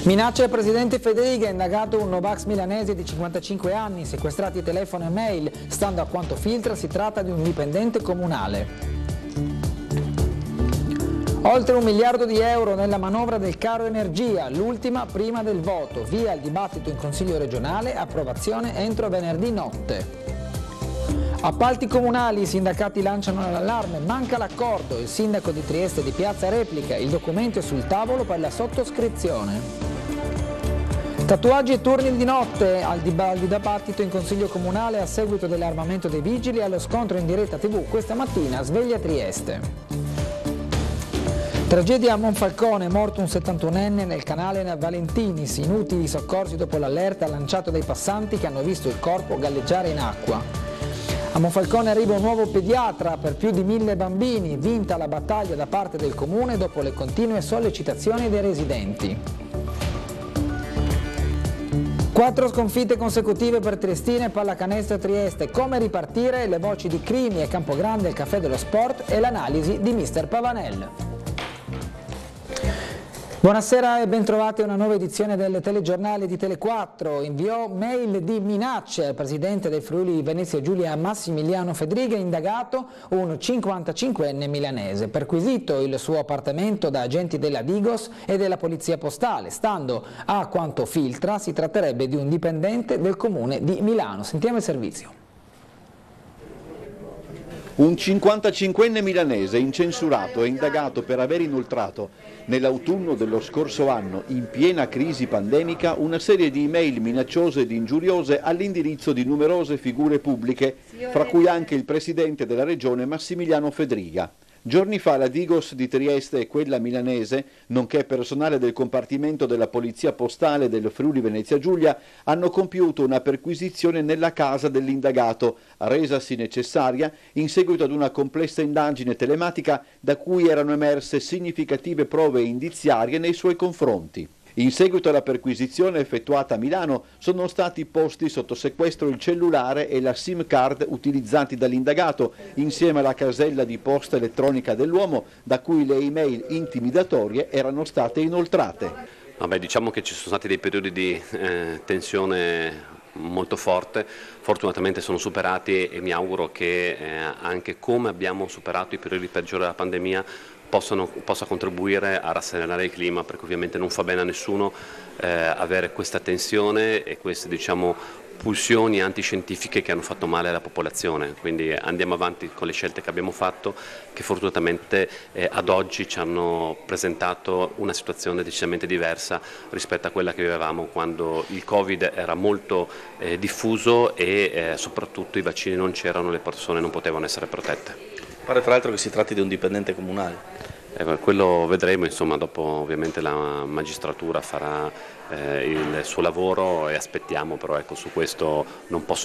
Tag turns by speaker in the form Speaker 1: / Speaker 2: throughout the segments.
Speaker 1: Minaccia al presidente Fedriga, indagato un Novax milanese di 55 anni, sequestrati telefono e mail. Stando a quanto filtra, si tratta di un dipendente comunale. Oltre 1 miliardo di euro nella manovra del caro energia, l'ultima prima del voto. Via il dibattito in Consiglio regionale, approvazione entro venerdì notte. Appalti comunali, i sindacati lanciano l'allarme, manca l'accordo, il sindaco di Trieste di Piazza replica, il documento è sul tavolo per la sottoscrizione. Tatuaggi e turni di notte, al dibattito in Consiglio Comunale a seguito dell'armamento dei vigili e allo scontro in diretta TV questa mattina, sveglia Trieste. Tragedia a Monfalcone, morto un 71enne nel canale Valentinis, inutili soccorsi dopo l'allerta lanciato dai passanti che hanno visto il corpo galleggiare in acqua. A Monfalcone arriva un nuovo pediatra per più di 1000 bambini, vinta la battaglia da parte del comune dopo le continue sollecitazioni dei residenti. 4 sconfitte consecutive per Triestina e Pallacanestro Trieste, come ripartire, le voci di Crimi e Campogrande, il caffè dello sport e l'analisi di Mister Pavanel. Buonasera e bentrovati a una nuova edizione del telegiornale di Tele4. Inviò mail di minacce al presidente del Friuli Venezia Giulia Massimiliano Fedriga, indagato un 55enne milanese, perquisito il suo appartamento da agenti della Digos e della Polizia Postale. Stando a quanto filtra, si tratterebbe di un dipendente del comune di Milano. Sentiamo il servizio.
Speaker 2: Un 55enne milanese incensurato e indagato per aver inoltrato nell'autunno dello scorso anno, in piena crisi pandemica, una serie di email minacciose ed ingiuriose all'indirizzo di numerose figure pubbliche, fra cui anche il presidente della regione Massimiliano Fedriga. Giorni fa la Digos di Trieste e quella milanese, nonché personale del compartimento della Polizia Postale del Friuli Venezia Giulia, hanno compiuto una perquisizione nella casa dell'indagato, resasi necessaria in seguito ad una complessa indagine telematica da cui erano emerse significative prove indiziarie nei suoi confronti. In seguito alla perquisizione effettuata a Milano sono stati posti sotto sequestro il cellulare e la SIM card utilizzati dall'indagato, insieme alla casella di posta elettronica dell'uomo da cui le email intimidatorie erano state inoltrate.
Speaker 3: Vabbè, diciamo che ci sono stati dei periodi di tensione molto forte, fortunatamente sono superati e mi auguro che anche come abbiamo superato i periodi peggiori della pandemia possa contribuire a rasserenare il clima, perché ovviamente non fa bene a nessuno avere questa tensione e queste, diciamo, pulsioni antiscientifiche che hanno fatto male alla popolazione. Quindi andiamo avanti con le scelte che abbiamo fatto, che fortunatamente ad oggi ci hanno presentato una situazione decisamente diversa rispetto a quella che vivevamo quando il Covid era molto diffuso e soprattutto i vaccini non c'erano, le persone non potevano essere protette.
Speaker 4: Pare tra l'altro che si tratti di un dipendente comunale.
Speaker 3: Quello vedremo, insomma, dopo ovviamente la magistratura farà il suo lavoro e aspettiamo, però ecco, su questo non posso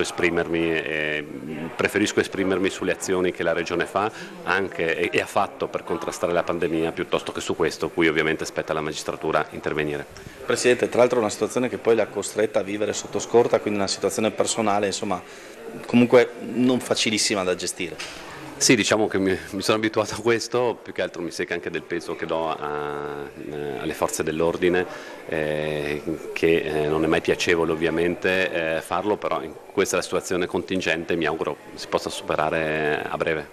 Speaker 3: esprimermi, preferisco esprimermi sulle azioni che la Regione fa anche e ha fatto per contrastare la pandemia, piuttosto che su questo, cui ovviamente spetta alla magistratura intervenire.
Speaker 4: Presidente, tra l'altro è una situazione che poi l'ha costretta a vivere sotto scorta, quindi una situazione personale, insomma, comunque non facilissima da gestire.
Speaker 3: Sì, diciamo che mi sono abituato a questo, più che altro mi secca anche del peso che do alle forze dell'ordine, che non è mai piacevole ovviamente farlo, però questa è la situazione contingente, mi auguro si possa superare a breve.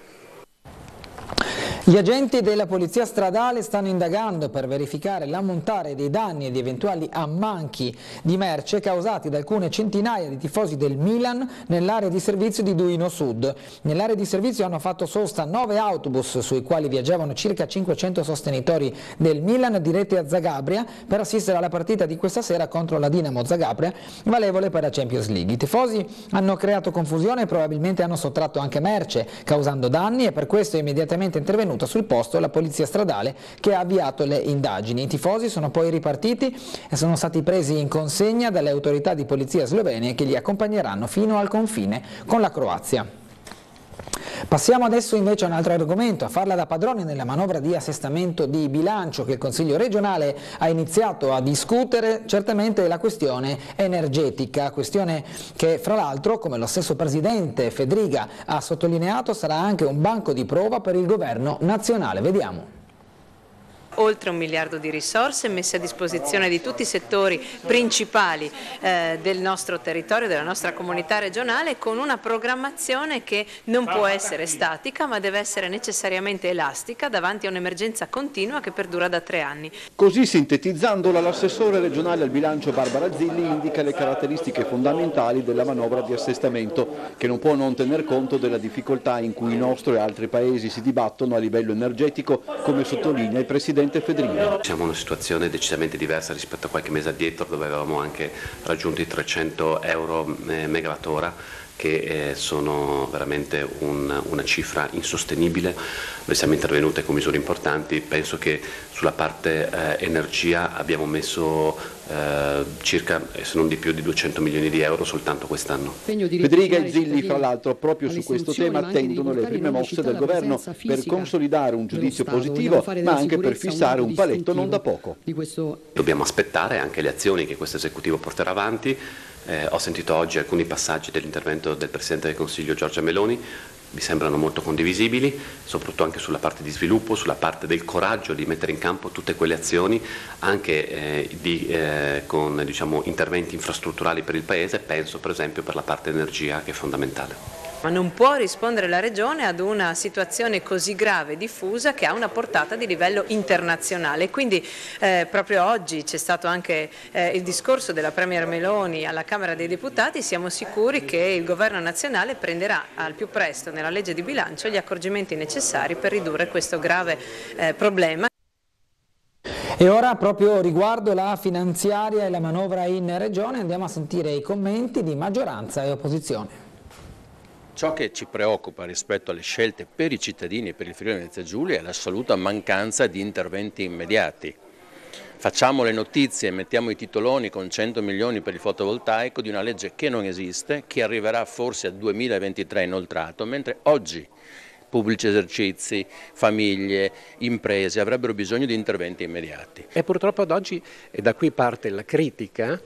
Speaker 1: Gli agenti della Polizia Stradale stanno indagando per verificare l'ammontare dei danni e di eventuali ammanchi di merce causati da alcune centinaia di tifosi del Milan nell'area di servizio di Duino Sud. Nell'area di servizio hanno fatto sosta 9 autobus sui quali viaggiavano circa 500 sostenitori del Milan diretti a Zagabria per assistere alla partita di questa sera contro la Dinamo Zagabria, valevole per la Champions League. I tifosi hanno creato confusione e probabilmente hanno sottratto anche merce, causando danni, e per questo è immediatamente intervenuta sul posto la Polizia Stradale, che ha avviato le indagini. I tifosi sono poi ripartiti e sono stati presi in consegna dalle autorità di polizia slovene, che li accompagneranno fino al confine con la Croazia. Passiamo adesso invece a un altro argomento, a farla da padrone nella manovra di assestamento di bilancio che il Consiglio regionale ha iniziato a discutere, certamente la questione energetica, questione che fra l'altro, come lo stesso Presidente Fedriga ha sottolineato, sarà anche un banco di prova per il governo nazionale. Vediamo.
Speaker 5: Oltre 1 miliardo di risorse messe a disposizione di tutti i settori principali del nostro territorio, della nostra comunità regionale, con una programmazione che non può essere statica ma deve essere necessariamente elastica davanti a un'emergenza continua che perdura da 3 anni.
Speaker 2: Così sintetizzandola, l'assessore regionale al bilancio Barbara Zilli indica le caratteristiche fondamentali della manovra di assestamento, che non può non tener conto della difficoltà in cui il nostro e altri paesi si dibattono a livello energetico, come sottolinea il Presidente Fedrini.
Speaker 3: Siamo in una situazione decisamente diversa rispetto a qualche mese addietro, dove avevamo anche raggiunto i 300 euro megawattora, che sono veramente una cifra insostenibile. Noi siamo intervenuti con misure importanti. Penso che sulla parte energia abbiamo messo circa, se non di più, di 200 milioni di euro soltanto quest'anno.
Speaker 2: Federica e Zilli, fra l'altro, proprio su questo tema attendono le prime mosse del governo per consolidare un giudizio positivo, ma anche per fissare un paletto non da poco.
Speaker 3: Dobbiamo aspettare anche le azioni che questo esecutivo porterà avanti. Ho sentito oggi alcuni passaggi dell'intervento del Presidente del Consiglio Giorgia Meloni, mi sembrano molto condivisibili, soprattutto anche sulla parte di sviluppo, sulla parte del coraggio di mettere in campo tutte quelle azioni, anche con interventi infrastrutturali per il Paese. Penso per esempio per la parte energia, che è fondamentale.
Speaker 5: Ma non può rispondere la Regione ad una situazione così grave e diffusa che ha una portata di livello internazionale. Quindi proprio oggi c'è stato anche il discorso della Premier Meloni alla Camera dei Deputati. Siamo sicuri che il Governo nazionale prenderà al più presto nella legge di bilancio gli accorgimenti necessari per ridurre questo grave problema.
Speaker 1: E ora, proprio riguardo la finanziaria e la manovra in Regione, andiamo a sentire i commenti di maggioranza e opposizione.
Speaker 6: Ciò che ci preoccupa rispetto alle scelte per i cittadini e per il Friuli Venezia Giulia è l'assoluta mancanza di interventi immediati. Facciamo le notizie e mettiamo i titoloni con 100 milioni per il fotovoltaico di una legge che non esiste, che arriverà forse al 2023 inoltrato, mentre oggi pubblici esercizi, famiglie, imprese avrebbero bisogno di interventi immediati.
Speaker 7: E purtroppo ad oggi, e da qui parte la critica,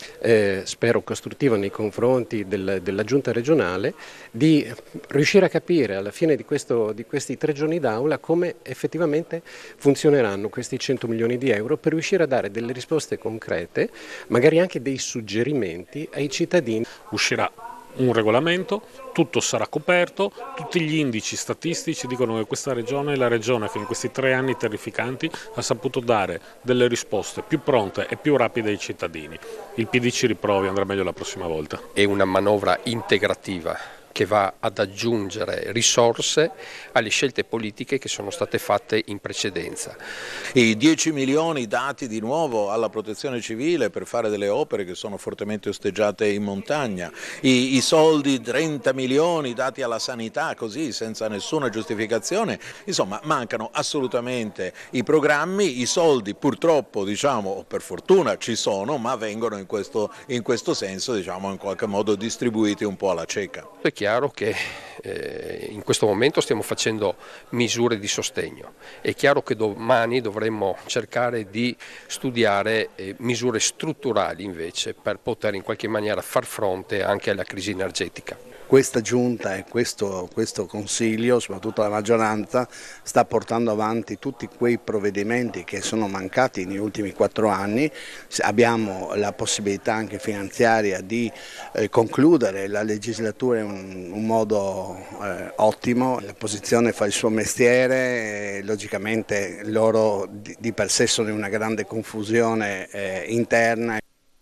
Speaker 7: spero costruttiva nei confronti della Giunta regionale, di riuscire a capire alla fine di questi 3 giorni d'aula come effettivamente funzioneranno questi 100 milioni di euro per riuscire a dare delle risposte concrete, magari anche dei suggerimenti ai cittadini.
Speaker 8: Uscirà un regolamento, tutto sarà coperto, tutti gli indici statistici dicono che questa regione è la regione che in questi 3 anni terrificanti ha saputo dare delle risposte più pronte e più rapide ai cittadini. Il PD ci riprovi, andrà meglio la prossima volta.
Speaker 9: È una manovra integrativa che va ad aggiungere risorse alle scelte politiche che sono state fatte in precedenza.
Speaker 10: I 10 milioni dati di nuovo alla protezione civile per fare delle opere che sono fortemente osteggiate in montagna, i soldi 30 milioni dati alla sanità così senza nessuna giustificazione, insomma mancano assolutamente i programmi, i soldi purtroppo o per fortuna ci sono, ma vengono in questo senso in qualche modo distribuiti un po' alla cieca.
Speaker 9: È chiaro che in questo momento stiamo facendo misure di sostegno, è chiaro che domani dovremmo cercare di studiare misure strutturali invece per poter in qualche maniera far fronte anche alla crisi energetica.
Speaker 11: Questa Giunta e questo Consiglio, soprattutto la maggioranza, sta portando avanti tutti quei provvedimenti che sono mancati negli ultimi 4 anni. Abbiamo la possibilità anche finanziaria di concludere la legislatura in un modo ottimo. L'opposizione fa il suo mestiere, logicamente loro di per sé sono in una grande confusione interna.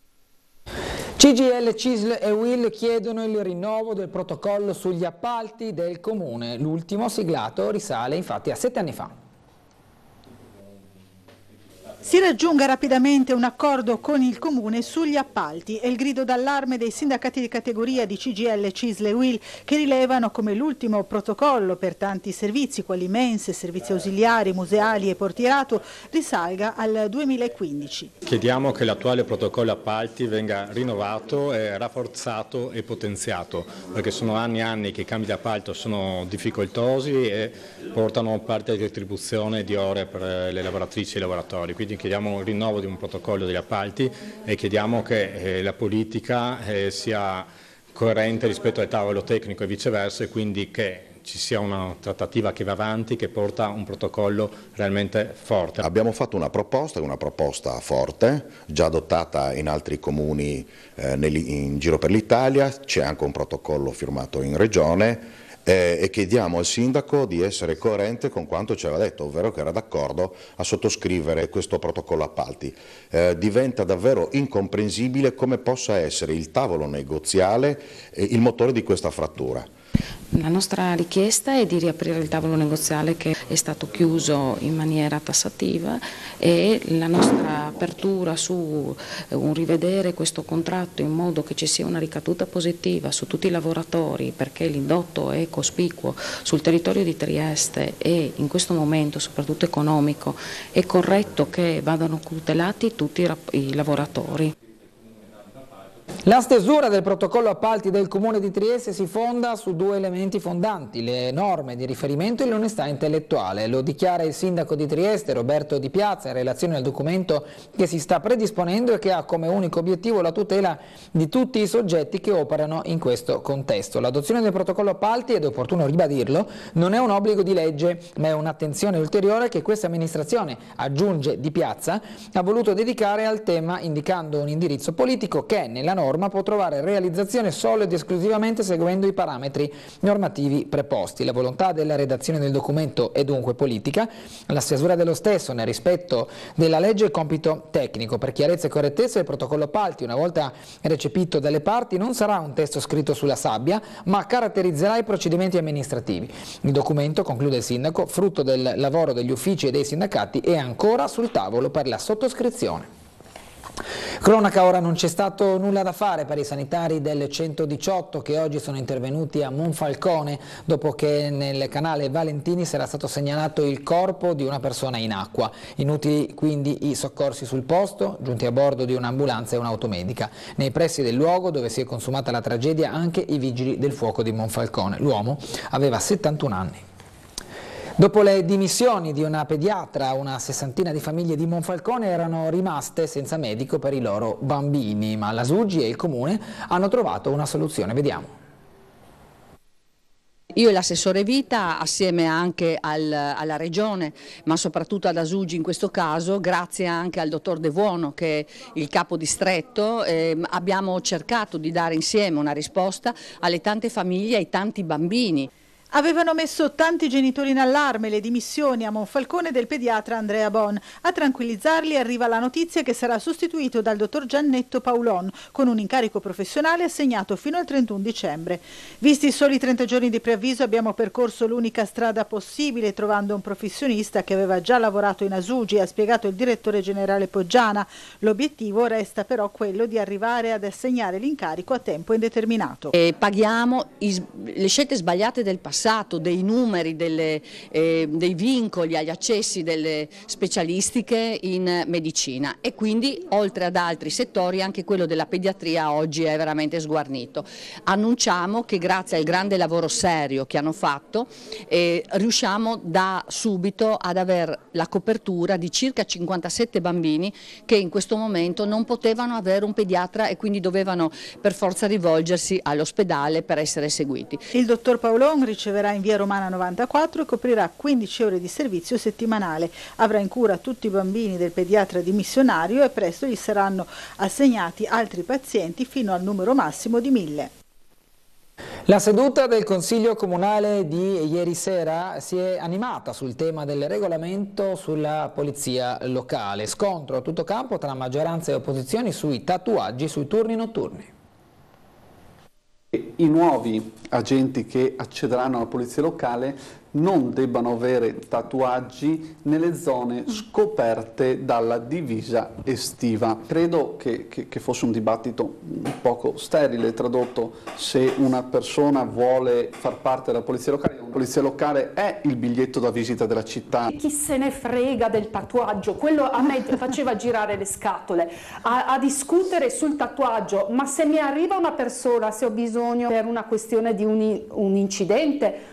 Speaker 1: CGIL, CISL e UIL chiedono il rinnovo del protocollo sugli appalti del Comune. L'ultimo siglato risale infatti a 7 anni fa.
Speaker 12: Si raggiunga rapidamente un accordo con il Comune sugli appalti, è il grido d'allarme dei sindacati di categoria di CGIL, CISL e UIL, che rilevano come l'ultimo protocollo per tanti servizi quali mense, servizi ausiliari, museali e portierato risalga al 2015.
Speaker 13: Chiediamo che l'attuale protocollo appalti venga rinnovato, rafforzato e potenziato, perché sono anni e anni che i cambi di appalto sono difficoltosi e portano parte di retribuzione di ore per le lavoratrici e i lavoratori. Quindi chiediamo il rinnovo di un protocollo degli appalti e chiediamo che la politica sia coerente rispetto al tavolo tecnico e viceversa, e quindi che ci sia una trattativa che va avanti, che porta un protocollo realmente forte.
Speaker 14: Abbiamo fatto una proposta forte, già adottata in altri comuni in giro per l'Italia, c'è anche un protocollo firmato in regione e chiediamo al sindaco di essere coerente con quanto ci aveva detto, ovvero che era d'accordo a sottoscrivere questo protocollo appalti. Diventa davvero incomprensibile come possa essere il tavolo negoziale il motore di questa frattura.
Speaker 15: La nostra richiesta è di riaprire il tavolo negoziale che è stato chiuso in maniera tassativa e la nostra apertura su un rivedere questo contratto in modo che ci sia una ricaduta positiva su tutti i lavoratori, perché l'indotto è cospicuo sul territorio di Trieste e in questo momento soprattutto economico è corretto che vadano tutelati tutti i lavoratori.
Speaker 1: La stesura del protocollo appalti del Comune di Trieste si fonda su due elementi fondanti, le norme di riferimento e l'onestà intellettuale. Lo dichiara il sindaco di Trieste, Roberto Di Piazza, in relazione al documento che si sta predisponendo e che ha come unico obiettivo la tutela di tutti i soggetti che operano in questo contesto. L'adozione del protocollo appalti, ed è opportuno ribadirlo, non è un obbligo di legge, ma è un'attenzione ulteriore che questa amministrazione, aggiunge Di Piazza, ha voluto dedicare al tema, indicando un indirizzo politico che nella norma può trovare realizzazione solo ed esclusivamente seguendo i parametri normativi preposti. La volontà della redazione del documento è dunque politica, la stesura dello stesso nel rispetto della legge è compito tecnico. Per chiarezza e correttezza il protocollo appalti, una volta recepito dalle parti, non sarà un testo scritto sulla sabbia, ma caratterizzerà i procedimenti amministrativi. Il documento, conclude il sindaco, frutto del lavoro degli uffici e dei sindacati, è ancora sul tavolo per la sottoscrizione. Cronaca, ora non c'è stato nulla da fare per i sanitari del 118 che oggi sono intervenuti a Monfalcone dopo che nel canale Valentini si era stato segnalato il corpo di una persona in acqua. Inutili quindi i soccorsi sul posto, giunti a bordo di un'ambulanza e un'automedica. Nei pressi del luogo dove si è consumata la tragedia anche i vigili del fuoco di Monfalcone. L'uomo aveva 71 anni. Dopo le dimissioni di una pediatra, una sessantina di famiglie di Monfalcone erano rimaste senza medico per i loro bambini, ma la SUGI e il Comune hanno trovato una soluzione. Vediamo.
Speaker 16: Io e l'assessore Vita, assieme anche alla Regione, ma soprattutto alla SUGI in questo caso, grazie anche al dottor De Vuono che è il capo distretto, abbiamo cercato di dare insieme una risposta alle tante famiglie e ai tanti bambini.
Speaker 12: Avevano messo tanti genitori in allarme le dimissioni a Monfalcone del pediatra Andrea Bon. A tranquillizzarli arriva la notizia che sarà sostituito dal dottor Giannetto Paulon con un incarico professionale assegnato fino al 31 dicembre. Visti i soli 30 giorni di preavviso abbiamo percorso l'unica strada possibile trovando un professionista che aveva già lavorato in Asugi, ha spiegato il direttore generale Poggiana. L'obiettivo resta però quello di arrivare ad assegnare l'incarico a tempo indeterminato.
Speaker 16: Paghiamo le scelte sbagliate del passato, dei numeri, dei vincoli agli accessi delle specialistiche in medicina e quindi oltre ad altri settori anche quello della pediatria oggi è veramente sguarnito. Annunciamo che grazie al grande lavoro serio che hanno fatto riusciamo da subito ad avere la copertura di circa 57 bambini che in questo momento non potevano avere un pediatra e quindi dovevano per forza rivolgersi all'ospedale per essere seguiti.
Speaker 12: Il dottor Paolon riceverà in via Romana 94 e coprirà 15 ore di servizio settimanale. Avrà in cura tutti i bambini del pediatra dimissionario e presto gli saranno assegnati altri pazienti fino al numero massimo di 1000.
Speaker 1: La seduta del Consiglio Comunale di ieri sera si è animata sul tema del regolamento sulla polizia locale. Scontro a tutto campo tra maggioranza e opposizioni sui tatuaggi sui turni notturni.
Speaker 17: I nuovi agenti che accederanno alla polizia locale non debbano avere tatuaggi nelle zone scoperte dalla divisa estiva. Credo che fosse un dibattito un poco sterile, tradotto, se una persona vuole far parte della polizia locale. La polizia locale è il biglietto da visita della città.
Speaker 18: Chi se ne frega del tatuaggio? Quello a me faceva girare le scatole, a discutere sul tatuaggio, ma se mi arriva una persona, se ho bisogno per una questione di un incidente,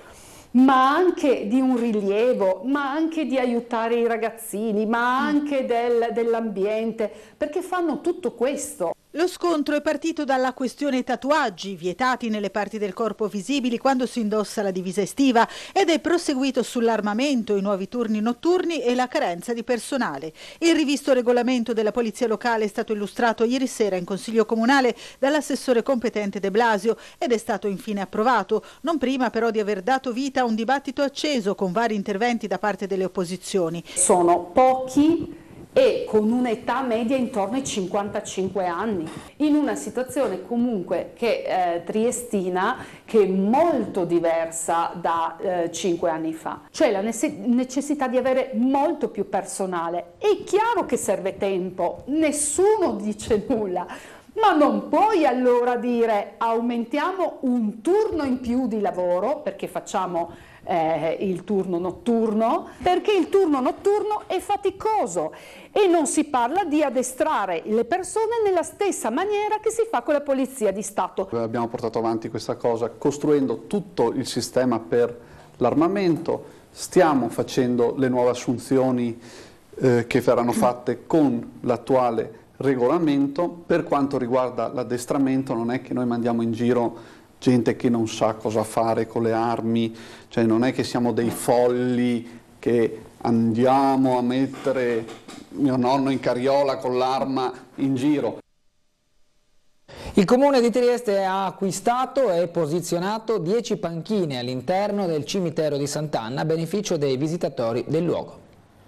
Speaker 18: ma anche di un rilievo, ma anche di aiutare i ragazzini, ma anche dell'ambiente, perché fanno tutto questo.
Speaker 12: Lo scontro è partito dalla questione tatuaggi, vietati nelle parti del corpo visibili quando si indossa la divisa estiva, ed è proseguito sull'armamento, i nuovi turni notturni e la carenza di personale. Il rivisto regolamento della Polizia Locale è stato illustrato ieri sera in Consiglio Comunale dall'assessore competente De Blasio ed è stato infine approvato, non prima però di aver dato vita a un dibattito acceso con vari interventi da parte delle opposizioni.
Speaker 18: Sono pochi e con un'età media intorno ai 55 anni, in una situazione comunque che triestina, che è molto diversa da 5 anni fa, cioè la necessità di avere molto più personale. È chiaro che serve tempo, nessuno dice nulla, ma non puoi allora dire aumentiamo un turno in più di lavoro perché facciamo il turno notturno, perché il turno notturno è faticoso e non si parla di addestrare le persone nella stessa maniera che si fa con la Polizia di Stato.
Speaker 17: Abbiamo portato avanti questa cosa costruendo tutto il sistema per l'armamento, stiamo facendo le nuove assunzioni che verranno fatte con l'attuale regolamento. Per quanto riguarda l'addestramento, non è che noi mandiamo in giro gente che non sa cosa fare con le armi, cioè non è che siamo dei folli che andiamo a mettere mio nonno in carriola con l'arma in giro.
Speaker 1: Il Comune di Trieste ha acquistato e posizionato 10 panchine all'interno del cimitero di Sant'Anna a beneficio dei visitatori del luogo.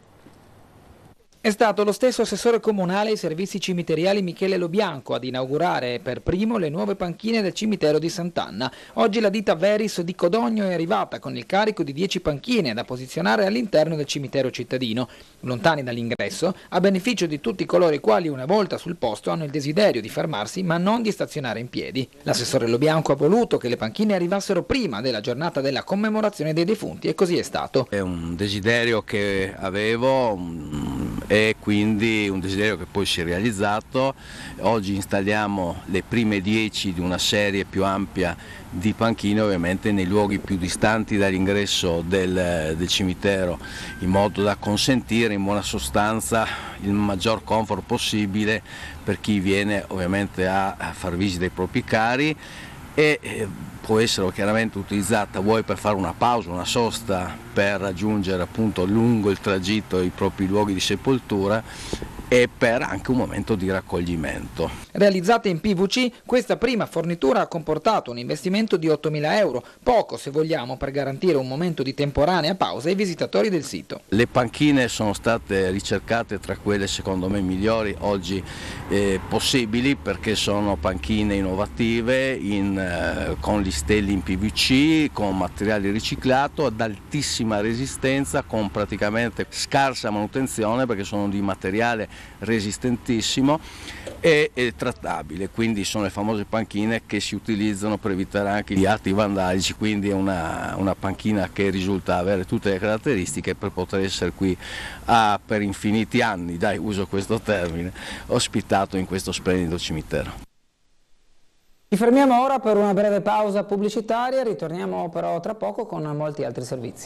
Speaker 1: È stato lo stesso assessore comunale ai servizi cimiteriali Michele Lobianco ad inaugurare per primo le nuove panchine del cimitero di Sant'Anna. Oggi la ditta Veris di Codogno è arrivata con il carico di 10 panchine da posizionare all'interno del cimitero cittadino, lontani dall'ingresso, a beneficio di tutti coloro i quali una volta sul posto hanno il desiderio di fermarsi ma non di stazionare in piedi. L'assessore Lobianco ha voluto che le panchine arrivassero prima della giornata della commemorazione dei defunti e così è stato.
Speaker 19: È un desiderio che avevo e quindi un desiderio che poi si è realizzato. Oggi installiamo le prime 10 di una serie più ampia di panchine, ovviamente nei luoghi più distanti dall'ingresso del cimitero, in modo da consentire in buona sostanza il maggior comfort possibile per chi viene ovviamente a far visita ai propri cari, e può essere chiaramente utilizzata vuoi per fare una pausa, una sosta per raggiungere appunto lungo il tragitto i propri luoghi di sepoltura, e per anche un momento di raccoglimento.
Speaker 1: Realizzata in PVC, questa prima fornitura ha comportato un investimento di 8.000 euro, poco se vogliamo per garantire un momento di temporanea pausa ai visitatori del sito.
Speaker 19: Le panchine sono state ricercate tra quelle secondo me migliori oggi possibili, perché sono panchine innovative con gli stelli in PVC, con materiale riciclato, ad altissima resistenza, con praticamente scarsa manutenzione perché sono di materiale resistentissimo e trattabile, quindi sono le famose panchine che si utilizzano per evitare anche gli atti vandalici, quindi è una panchina che risulta avere tutte le caratteristiche per poter essere qui per infiniti anni, dai, uso questo termine, ospitato in questo splendido cimitero.
Speaker 1: Ci fermiamo ora per una breve pausa pubblicitaria, ritorniamo però tra poco con molti altri servizi.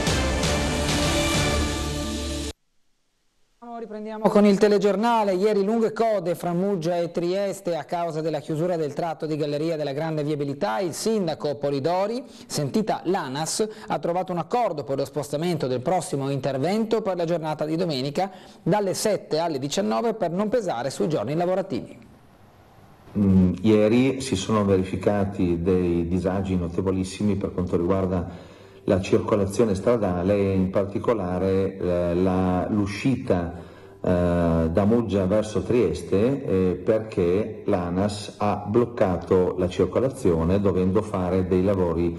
Speaker 1: Riprendiamo con il telegiornale. Ieri lunghe code fra Muggia e Trieste a causa della chiusura del tratto di galleria della grande viabilità. Il sindaco Polidori, sentita l'ANAS, ha trovato un accordo per lo spostamento del prossimo intervento per la giornata di domenica dalle 7 alle 19 per non pesare sui giorni lavorativi.
Speaker 20: Ieri si sono verificati dei disagi notevolissimi per quanto riguarda la circolazione stradale e in particolare l'uscita da Muggia verso Trieste perché l'ANAS ha bloccato la circolazione dovendo fare dei lavori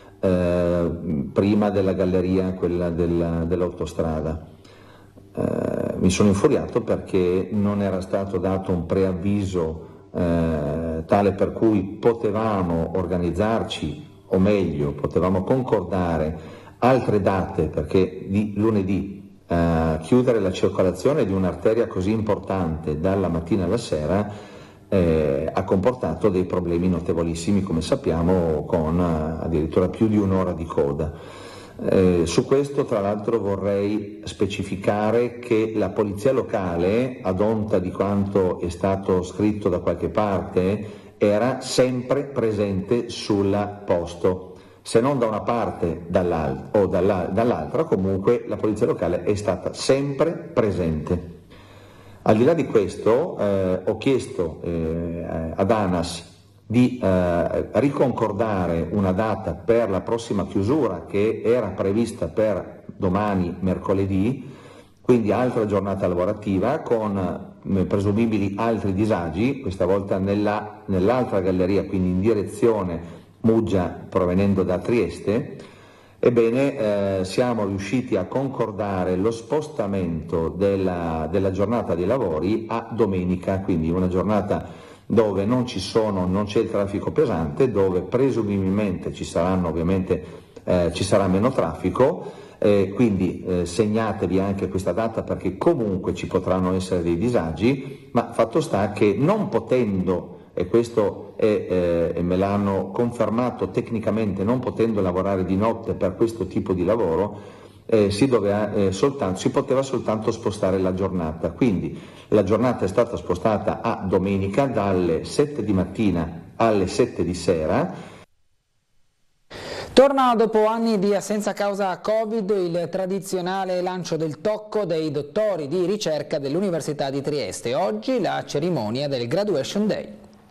Speaker 20: prima della galleria, quella dell'autostrada. Mi sono infuriato perché non era stato dato un preavviso tale per cui potevamo organizzarci, o meglio potevamo concordare altre date, perché di lunedì chiudere la circolazione di un'arteria così importante dalla mattina alla sera ha comportato dei problemi notevolissimi, come sappiamo, con addirittura più di un'ora di coda. Su questo tra l'altro vorrei specificare che la polizia locale, ad onta di quanto è stato scritto da qualche parte, era sempre presente sul posto, se non da una parte dall'altra, comunque la polizia locale è stata sempre presente. Al di là di questo ho chiesto ad ANAS di riconcordare una data per la prossima chiusura che era prevista per domani mercoledì, quindi altra giornata lavorativa con presumibili altri disagi, questa volta nell'altra galleria, quindi in direzione Muggia provenendo da Trieste. Ebbene, siamo riusciti a concordare lo spostamento della giornata dei lavori a domenica, quindi una giornata dove non c'è il traffico pesante, dove presumibilmente ci sarà meno traffico. Quindi segnatevi anche questa data perché comunque ci potranno essere dei disagi, ma fatto sta che non potendo, e questo me l'hanno confermato tecnicamente, non potendo lavorare di notte per questo tipo di lavoro, si poteva soltanto spostare la giornata. Quindi la giornata è stata spostata a domenica dalle 7 di mattina alle 7 di sera.
Speaker 1: Torna dopo anni di assenza a causa Covid il tradizionale lancio del tocco dei dottori di ricerca dell'Università di Trieste. Oggi la cerimonia del Graduation Day.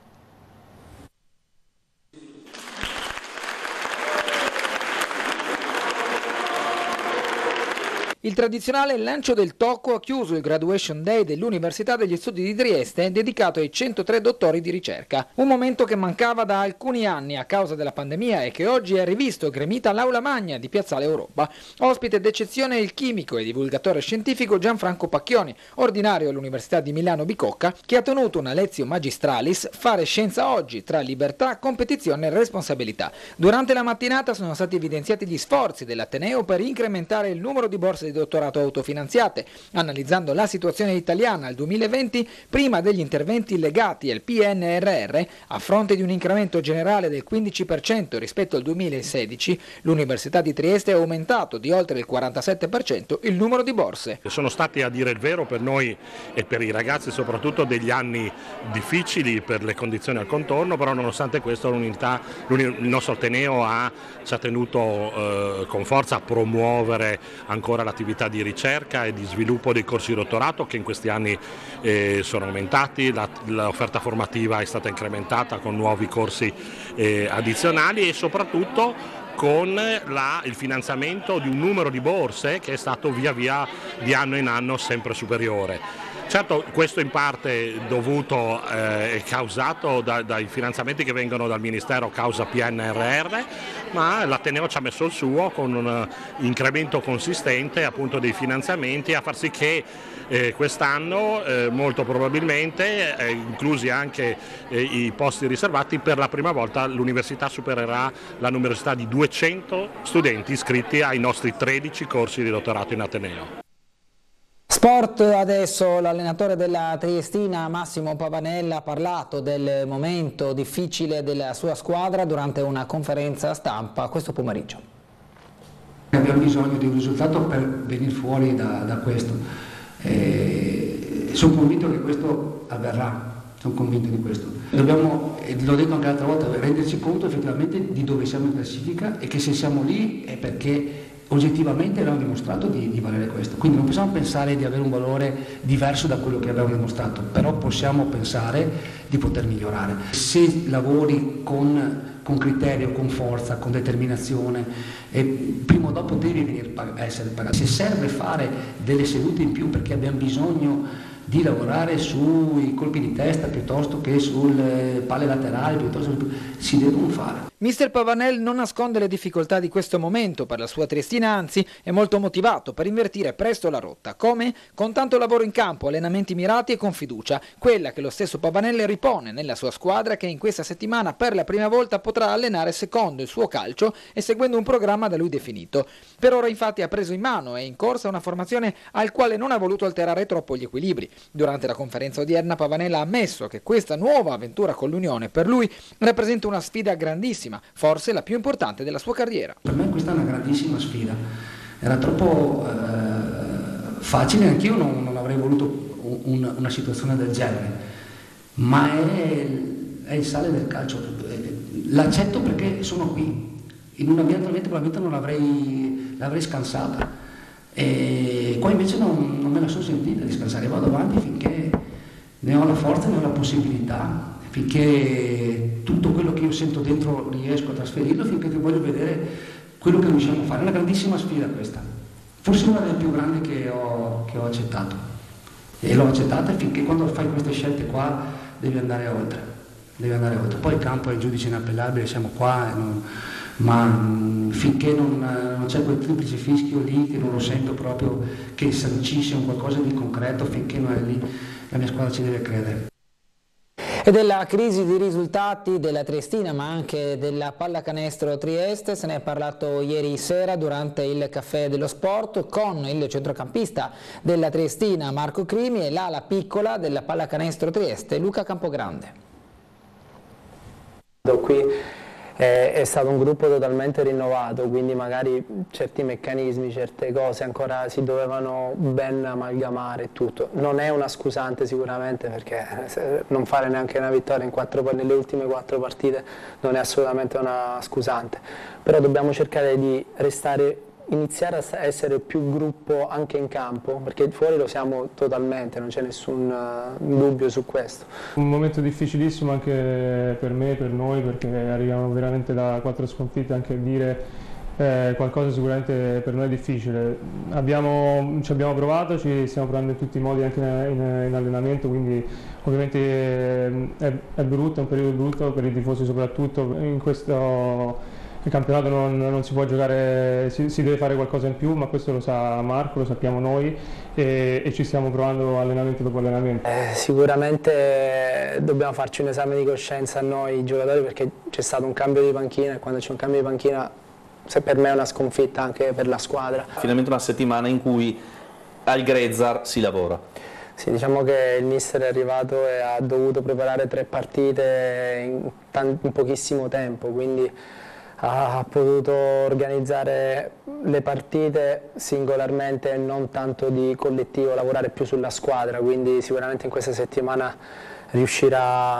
Speaker 1: Il tradizionale lancio del tocco ha chiuso il Graduation Day dell'Università degli Studi di Trieste, dedicato ai 103 dottori di ricerca. Un momento che mancava da alcuni anni a causa della pandemia e che oggi è rivisto e gremita all'Aula Magna di Piazzale Europa. Ospite d'eccezione il chimico e divulgatore scientifico Gianfranco Pacchioni, ordinario all'Università di Milano Bicocca, che ha tenuto una lezione magistralis Fare scienza oggi, tra libertà, competizione e responsabilità. Durante la mattinata sono stati evidenziati gli sforzi dell'Ateneo per incrementare il numero di borse di dottorato autofinanziate, analizzando la situazione italiana al 2020 prima degli interventi legati al PNRR. A fronte di un incremento generale del 15% rispetto al 2016, l'Università di Trieste ha aumentato di oltre il 47% il numero di borse.
Speaker 8: Sono stati, a dire il vero, per noi e per i ragazzi soprattutto degli anni difficili per le condizioni al contorno, però nonostante questo il nostro Ateneo ci ha tenuto con forza a promuovere ancora l'attività di ricerca e di sviluppo dei corsi di dottorato che in questi anni sono aumentati, l'offerta formativa è stata incrementata con nuovi corsi addizionali e soprattutto con il finanziamento di un numero di borse che è stato via via di anno in anno sempre superiore. Certo, questo in parte dovuto e causato dai finanziamenti che vengono dal Ministero causa PNRR, ma l'Ateneo ci ha messo il suo con un incremento consistente appunto dei finanziamenti a far sì che quest'anno molto probabilmente, inclusi anche i posti riservati, per la prima volta l'Università supererà la numerosità di 200 studenti iscritti ai nostri 13 corsi di dottorato in Ateneo.
Speaker 1: Sport adesso, l'allenatore della Triestina Massimo Pavanella ha parlato del momento difficile della sua squadra durante una conferenza stampa questo pomeriggio.
Speaker 21: Abbiamo bisogno di un risultato per venire fuori da questo. Sono convinto che questo avverrà, sono convinto di questo. Dobbiamo, l'ho detto anche l'altra volta, renderci conto effettivamente di dove siamo in classifica e che se siamo lì è perché oggettivamente abbiamo dimostrato di valere questo, quindi non possiamo pensare di avere un valore diverso da quello che abbiamo dimostrato, però possiamo pensare di poter migliorare. Se lavori con criterio, con forza, con determinazione, prima o dopo devi essere pagato. Se serve fare delle sedute in più perché abbiamo bisogno di lavorare sui colpi di testa piuttosto che sulle palle laterali, si devono fare.
Speaker 1: Mister Pavanel non nasconde le difficoltà di questo momento per la sua Triestina, anzi è molto motivato per invertire presto la rotta. Come? Con tanto lavoro in campo, allenamenti mirati e con fiducia, quella che lo stesso Pavanel ripone nella sua squadra che in questa settimana per la prima volta potrà allenare secondo il suo calcio e seguendo un programma da lui definito. Per ora infatti ha preso in mano e è in corsa una formazione al quale non ha voluto alterare troppo gli equilibri. Durante la conferenza odierna Pavanella ha ammesso che questa nuova avventura con l'Unione per lui rappresenta una sfida grandissima importantissima, forse la più importante della sua carriera.
Speaker 21: Per me questa è una grandissima sfida, era troppo facile, anch'io non avrei voluto una situazione del genere, ma è il sale del calcio, l'accetto perché sono qui, in un ambiente probabilmente non l'avrei scansata, e qua invece non me la sono sentita di scansare, vado avanti finché ne ho la forza, ne ho la possibilità, finché tutto quello che io sento dentro riesco a trasferirlo, finché voglio vedere quello che riusciamo a fare. È una grandissima sfida questa, forse una delle più grandi che ho accettato, e l'ho accettata finché quando fai queste scelte qua devi andare oltre, poi il campo è il giudice inappellabile, siamo qua, ma finché non c'è quel triplice fischio lì, che non lo sento proprio, che sancisce un qualcosa di concreto, finché non è lì la mia squadra ci deve credere.
Speaker 1: E della crisi di risultati della Triestina, ma anche della Pallacanestro Trieste, se ne è parlato ieri sera durante il Caffè dello Sport con il centrocampista della Triestina Marco Crimi e l'ala piccola della Pallacanestro Trieste Luca Campogrande.
Speaker 4: Qui è stato un gruppo totalmente rinnovato, quindi magari certi meccanismi, certe cose ancora si dovevano ben amalgamare e tutto. Non è una scusante sicuramente, perché non fare neanche una vittoria nelle ultime 4 partite non è assolutamente una scusante, però dobbiamo cercare di iniziare a essere più gruppo anche in campo, perché fuori lo siamo totalmente, non c'è nessun dubbio su questo.
Speaker 22: Un momento difficilissimo anche per me, per noi, perché arriviamo veramente da 4 sconfitte, anche dire qualcosa sicuramente per noi è difficile. Ci abbiamo provato, ci stiamo provando in tutti i modi anche in allenamento, quindi ovviamente è brutto, è un periodo brutto per i tifosi soprattutto. In questo il campionato non si può giocare, si deve fare qualcosa in più, ma questo lo sa Marco, lo sappiamo noi e ci stiamo provando allenamento dopo allenamento.
Speaker 4: Sicuramente dobbiamo farci un esame di coscienza a noi giocatori, perché c'è stato un cambio di panchina e quando c'è un cambio di panchina per me è una sconfitta anche per la squadra.
Speaker 23: Finalmente una settimana in cui al Grezzar si lavora.
Speaker 4: Sì, diciamo che il mister è arrivato e ha dovuto preparare 3 partite in pochissimo tempo, quindi ha potuto organizzare le partite singolarmente e non tanto di collettivo, lavorare più sulla squadra, quindi sicuramente in questa settimana riuscirà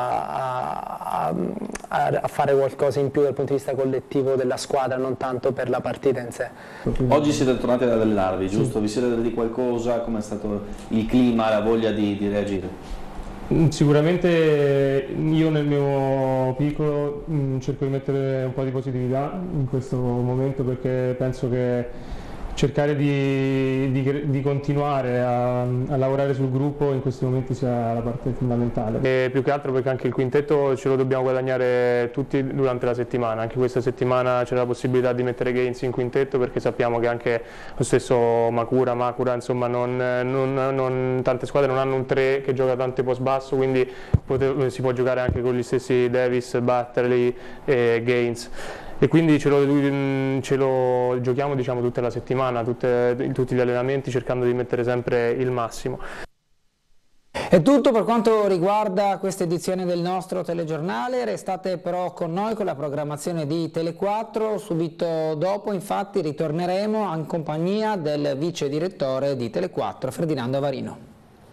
Speaker 4: a fare qualcosa in più dal punto di vista collettivo della squadra, non tanto per la partita in sé.
Speaker 23: Oggi siete tornati ad allenarvi, giusto? Vi siete dati qualcosa? Com'è stato il clima, la voglia di reagire?
Speaker 22: Sicuramente io nel mio piccolo cerco di mettere un po' di positività in questo momento, perché penso che cercare di continuare a lavorare sul gruppo in questi momenti sia la parte fondamentale. E più che altro perché anche il quintetto ce lo dobbiamo guadagnare tutti durante la settimana. Anche questa settimana c'è la possibilità di mettere Gaines in quintetto, perché sappiamo che anche lo stesso Makura, insomma tante squadre non hanno un 3 che gioca tante post basso, quindi si può giocare anche con gli stessi Davis, Batterley e Gaines. E quindi ce lo giochiamo, diciamo, tutta la settimana, in tutti gli allenamenti, cercando di mettere sempre il massimo.
Speaker 1: È tutto per quanto riguarda questa edizione del nostro telegiornale. Restate però con noi con la programmazione di Tele4. Subito dopo infatti ritorneremo in compagnia del vice direttore di Tele4 Ferdinando Avarino.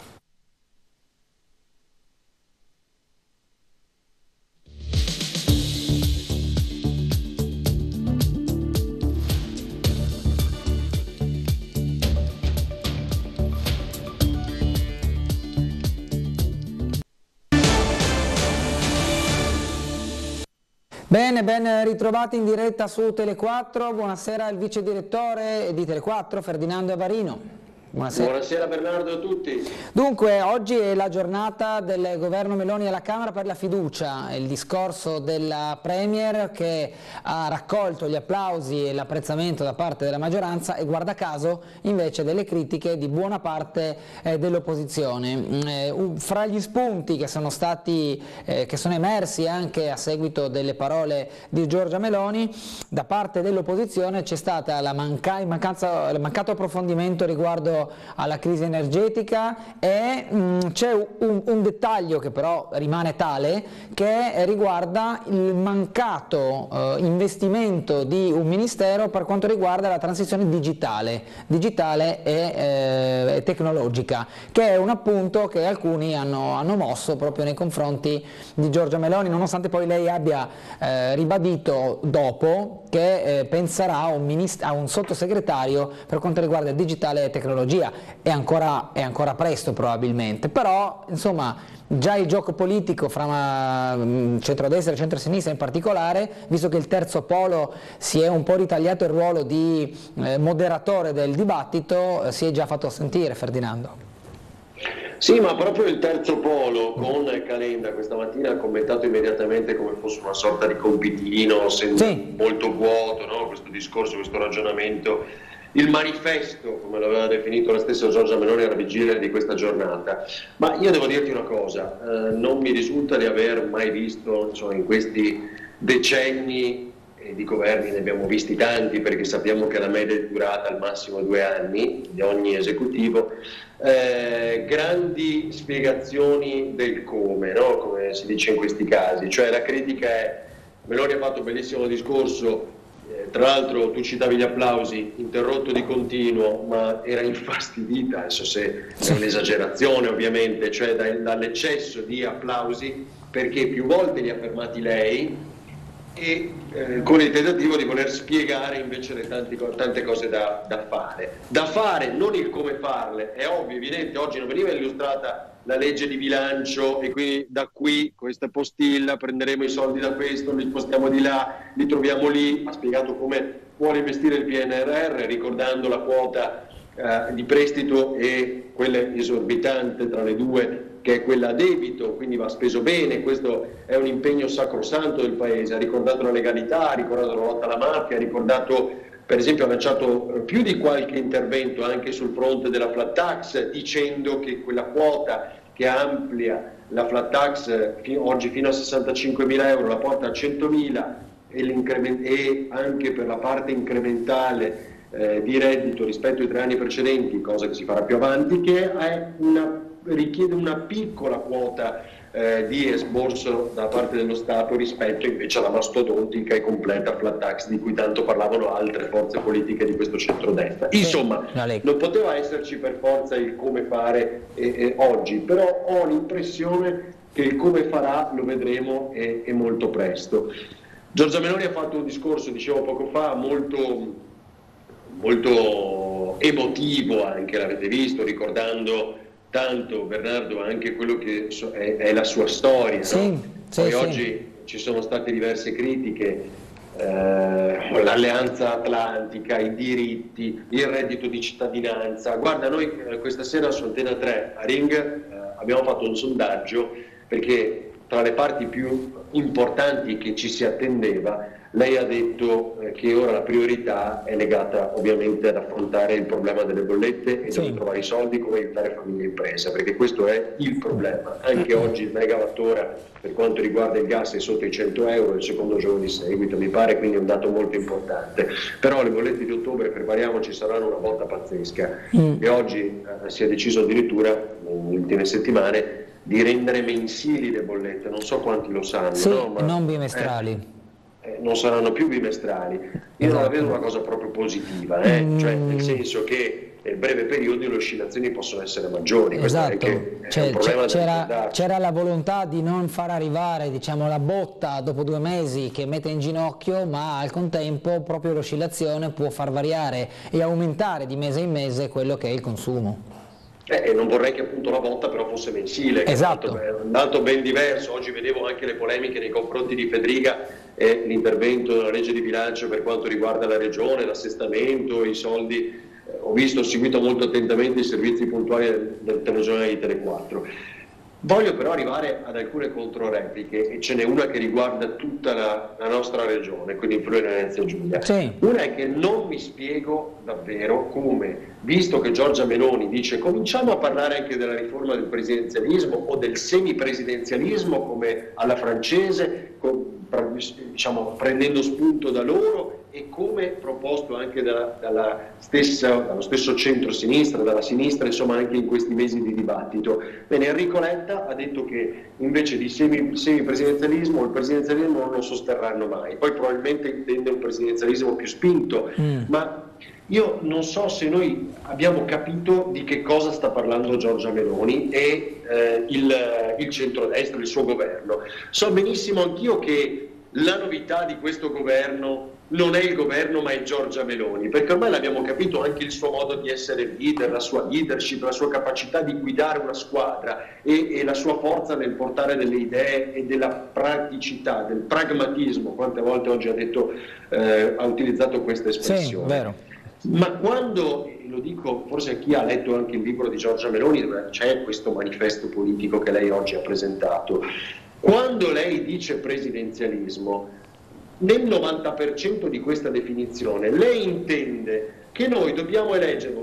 Speaker 1: Bene, ben ritrovati in diretta su Tele4, buonasera al vice direttore di Tele4 Ferdinando Avarino. Buonasera.
Speaker 24: Buonasera Bernardo a tutti.
Speaker 1: Dunque, oggi è la giornata del governo Meloni alla Camera per la fiducia, il discorso della Premier che ha raccolto gli applausi e l'apprezzamento da parte della maggioranza e guarda caso invece delle critiche di buona parte dell'opposizione. Fra gli spunti che sono emersi anche a seguito delle parole di Giorgia Meloni, da parte dell'opposizione c'è stata il mancato approfondimento riguardo riferito alla crisi energetica e c'è un dettaglio che però rimane tale, che riguarda il mancato investimento di un ministero per quanto riguarda la transizione digitale e tecnologica, che è un appunto che alcuni hanno mosso proprio nei confronti di Giorgia Meloni, nonostante poi lei abbia ribadito dopo che penserà a un sottosegretario per quanto riguarda il digitale e tecnologia. È ancora presto probabilmente, però insomma già il gioco politico fra centrodestra e centrosinistra in particolare, visto che il terzo polo si è un po' ritagliato il ruolo di moderatore del dibattito, si è già fatto sentire. Ferdinando.
Speaker 2: Sì, ma proprio il terzo polo con Calenda questa mattina ha commentato immediatamente come fosse una sorta di compitino, molto vuoto, no? Questo discorso, questo ragionamento, il manifesto, come l'aveva definito la stessa Giorgia Meloni alla vigilia di questa giornata. Ma io devo dirti una cosa, non mi risulta di aver mai visto, insomma, in questi decenni di governi, ne abbiamo visti tanti perché sappiamo che la media è durata al massimo 2 anni di ogni esecutivo, grandi spiegazioni del come, no? Come si dice in questi casi, cioè la critica è: Meloni ha fatto un bellissimo discorso, tra l'altro tu citavi gli applausi, interrotto di continuo, ma era infastidita, adesso se è un'esagerazione ovviamente, cioè dall'eccesso di applausi, perché più volte li ha fermati lei e con il tentativo di voler spiegare invece le tante cose da fare, non il come farle. È ovvio, evidente, oggi non veniva illustrata la legge di bilancio e quindi da qui questa postilla, prenderemo i soldi da questo, li spostiamo di là, li troviamo lì. Ha spiegato come vuole investire il PNRR, ricordando la quota di prestito e quella esorbitante tra le due, che è quella a debito, quindi va speso bene, questo è un impegno sacrosanto del Paese. Ha ricordato la legalità, ha ricordato la lotta alla mafia, ha ricordato, per esempio, ha lanciato più di qualche intervento anche sul fronte della flat tax, dicendo che quella quota che amplia la flat tax oggi fino a 65.000 euro la porta a 100.000 e anche per la parte incrementale di reddito rispetto ai 3 anni precedenti, cosa che si farà più avanti, che è richiede una piccola quota di esborso da parte dello Stato rispetto invece alla mastodontica e completa flat tax di cui tanto parlavano altre forze politiche di questo centrodestra. Insomma, non poteva esserci per forza il come fare oggi, però ho l'impressione che il come farà lo vedremo e molto presto. Giorgia Meloni ha fatto un discorso, dicevo poco fa, molto emotivo anche, l'avete visto, ricordando tanto, Bernardo, anche quello che è la sua storia. Poi oggi ci sono state diverse critiche, l'alleanza atlantica, i diritti, il reddito di cittadinanza. Guarda, noi questa sera su Antena 3 a Ring abbiamo fatto un sondaggio, perché tra le parti più importanti che ci si attendeva, lei ha detto che ora la priorità è legata ovviamente ad affrontare il problema delle bollette e dove trovare i soldi, come aiutare famiglie e imprese, perché questo è il problema. Anche oggi il megawattora per quanto riguarda il gas è sotto i 100 euro, il secondo giorno di seguito mi pare, quindi è un dato molto importante. Però le bollette di ottobre, prepariamoci, saranno una botta pazzesca e oggi si è deciso addirittura nelle ultime settimane di rendere mensili le bollette, non so quanti lo sanno, no? Ma, non bimestrali. Non saranno più bimestrali. Io non la vedo una cosa proprio positiva, cioè nel senso che nel breve periodo le oscillazioni possono essere maggiori.
Speaker 1: Esatto,
Speaker 2: c'era
Speaker 1: la volontà di non far arrivare, diciamo, la botta dopo 2 mesi che mette in ginocchio, ma al contempo proprio l'oscillazione può far variare e aumentare di mese in mese quello che è il consumo.
Speaker 2: E non vorrei che appunto la botta però fosse mensile,
Speaker 1: esatto.
Speaker 2: È un dato ben diverso. Oggi vedevo anche le polemiche nei confronti di Fedriga e l'intervento della legge di bilancio per quanto riguarda la regione, l'assestamento, i soldi. Ho seguito molto attentamente i servizi puntuali del telegiornale di Tele4. Voglio però arrivare ad alcune controrepliche, e ce n'è una che riguarda tutta la nostra regione, quindi in Friuli Venezia Giulia. Una è che non mi spiego davvero come, visto che Giorgia Meloni dice cominciamo a parlare anche della riforma del presidenzialismo o del semipresidenzialismo come alla francese, diciamo, prendendo spunto da loro e come proposto anche dallo stesso centro-sinistra, dalla sinistra, insomma anche in questi mesi di dibattito. Bene, Enrico Letta ha detto che invece di semipresidenzialismo il presidenzialismo non lo sosterranno mai, poi probabilmente intende un presidenzialismo più spinto, ma io non so se noi abbiamo capito di che cosa sta parlando Giorgia Meloni e il centrodestra, il suo governo. So benissimo anch'io che la novità di questo governo non è il governo ma è Giorgia Meloni, perché ormai l'abbiamo capito anche il suo modo di essere leader, la sua leadership, la sua capacità di guidare una squadra e la sua forza nel portare delle idee e della praticità, del pragmatismo. Quante volte oggi ha utilizzato questa espressione.
Speaker 1: Sì, vero.
Speaker 2: Ma quando, lo dico forse a chi ha letto anche il libro di Giorgia Meloni, dove c'è questo manifesto politico che lei oggi ha presentato, quando lei dice presidenzialismo, nel 90% di questa definizione lei intende che noi dobbiamo eleggere,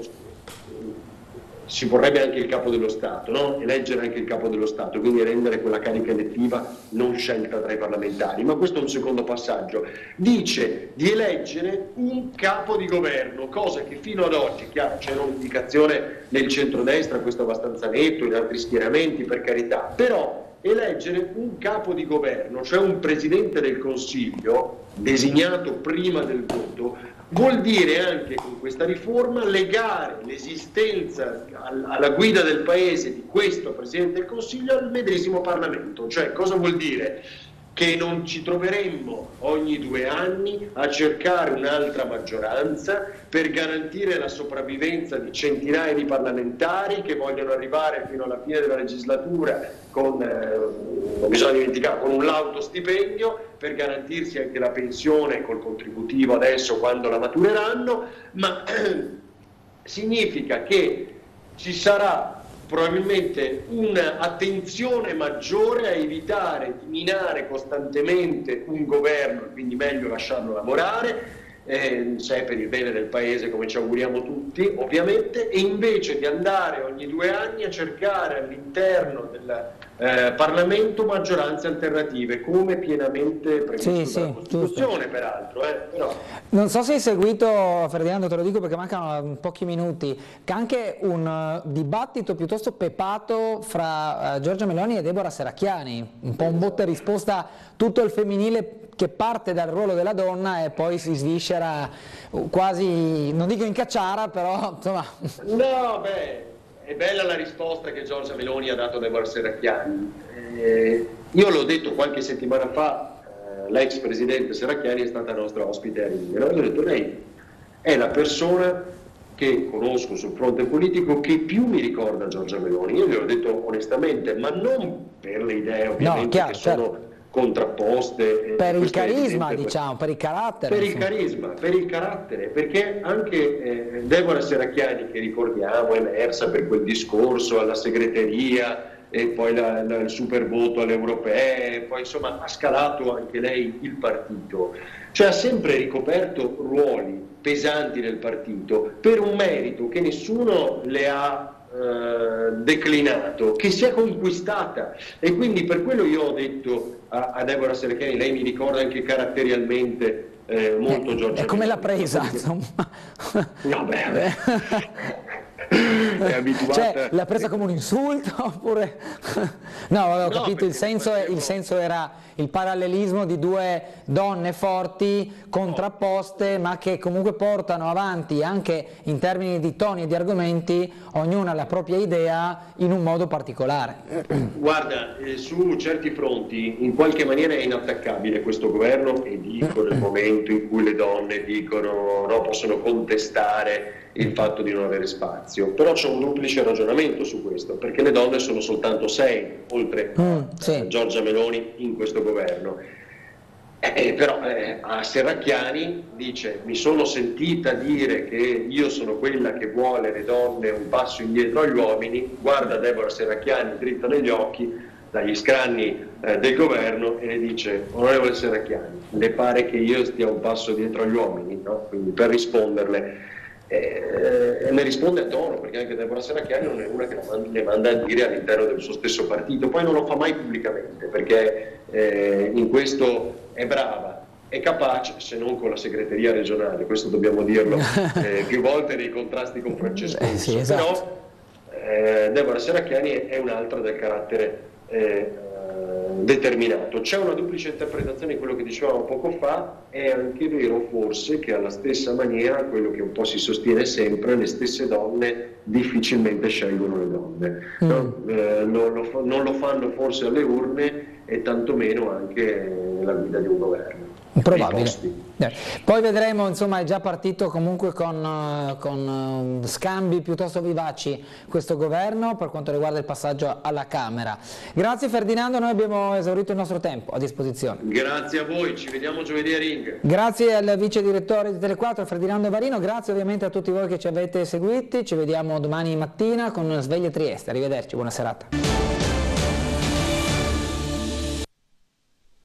Speaker 2: si vorrebbe anche il capo dello Stato, no? Eleggere anche il capo dello Stato, quindi rendere quella carica elettiva non scelta tra i parlamentari, ma questo è un secondo passaggio. Dice di eleggere un capo di governo, cosa che fino ad oggi, chiaro, c'è un'indicazione nel centrodestra, questo è abbastanza netto, in altri schieramenti per carità, però eleggere un capo di governo, cioè un presidente del Consiglio designato prima del voto, vuol dire anche con questa riforma legare l'esistenza alla guida del paese di questo Presidente del Consiglio al medesimo Parlamento. Cioè, cosa vuol dire? Che non ci troveremmo ogni 2 anni a cercare un'altra maggioranza per garantire la sopravvivenza di centinaia di parlamentari che vogliono arrivare fino alla fine della legislatura con, non bisogna dimenticare, con un lauto stipendio, per garantirsi anche la pensione col contributivo adesso quando la matureranno, ma significa che ci sarà probabilmente un'attenzione maggiore a evitare di minare costantemente un governo, quindi meglio lasciarlo lavorare, se è per il bene del paese come ci auguriamo tutti ovviamente, e invece di andare ogni 2 anni a cercare all'interno del Parlamento maggioranze alternative, come pienamente previsto dalla Costituzione, peraltro. Però.
Speaker 1: Non so se hai seguito, Ferdinando, te lo dico perché mancano pochi minuti, che anche un dibattito piuttosto pepato fra Giorgia Meloni e Deborah Serracchiani, un po' un botta e risposta, tutto il femminile che parte dal ruolo della donna e poi si sviscera quasi, non dico in cacciara, però insomma...
Speaker 2: No, beh, è bella la risposta che Giorgia Meloni ha dato a Deborah Serracchiani. Io l'ho detto qualche settimana fa, l'ex presidente Serracchiani è stata nostra ospite a Rimini. Io ho detto, lei è la persona che conosco sul fronte politico che più mi ricorda Giorgia Meloni. Io gliel'ho detto onestamente, ma non per le idee ovviamente, no, chiaro, che sono contrapposte,
Speaker 1: per il carisma, diciamo, per il carattere,
Speaker 2: per il carisma, per il carattere, perché anche Deborah Serracchiani, che ricordiamo è emersa per quel discorso alla segreteria e poi il super voto alle europee, poi insomma ha scalato anche lei il partito, cioè ha sempre ricoperto ruoli pesanti nel partito per un merito che nessuno le ha declinato, che si è conquistata, e quindi per quello io ho detto a Deborah Serracchiani, lei mi ricorda anche caratterialmente molto Giorgia.
Speaker 1: E come l'ha presa? Insomma.
Speaker 2: No, beh. È abituata.
Speaker 1: Cioè, l'ha presa come un insulto oppure... No, avevo capito, il senso era il parallelismo di 2 donne forti, contrapposte, ma che comunque portano avanti anche in termini di toni e di argomenti, ognuna la propria idea in un modo particolare.
Speaker 2: Guarda, su certi fronti in qualche maniera è inattaccabile questo governo, e dico nel momento in cui le donne dicono no, possono contestare il fatto di non avere spazio, però c'è un duplice ragionamento su questo, perché le donne sono soltanto 6 oltre a Giorgia Meloni in questo governo, però a Serracchiani dice: mi sono sentita dire che io sono quella che vuole le donne un passo indietro agli uomini, guarda Deborah Serracchiani dritta negli occhi dagli scranni del governo e le dice: onorevole Serracchiani, le pare che io stia un passo dietro agli uomini? No? Quindi per risponderle e ne risponde a tono, perché anche Deborah Serracchiani non è una che le manda a dire all'interno del suo stesso partito, poi non lo fa mai pubblicamente perché in questo è brava, è capace, se non con la segreteria regionale, questo dobbiamo dirlo più volte nei contrasti con Francesco Russo,
Speaker 1: sì, esatto.
Speaker 2: Però Deborah Serracchiani è un'altra del carattere determinato. C'è una duplice interpretazione di quello che dicevamo poco fa. È anche vero forse che alla stessa maniera, quello che un po' si sostiene sempre, le stesse donne difficilmente scelgono le donne, non lo fanno forse alle urne e tantomeno anche nella guida di un governo.
Speaker 1: Probabile. Poi vedremo, insomma, è già partito comunque con scambi piuttosto vivaci questo governo per quanto riguarda il passaggio alla Camera. Grazie Ferdinando, noi abbiamo esaurito il nostro tempo a disposizione.
Speaker 2: Grazie a voi, ci vediamo giovedì a Ring.
Speaker 1: Grazie al vice direttore di Tele4 Ferdinando Varino, grazie ovviamente a tutti voi che ci avete seguiti, ci vediamo domani mattina con Sveglia Trieste, arrivederci, buona serata.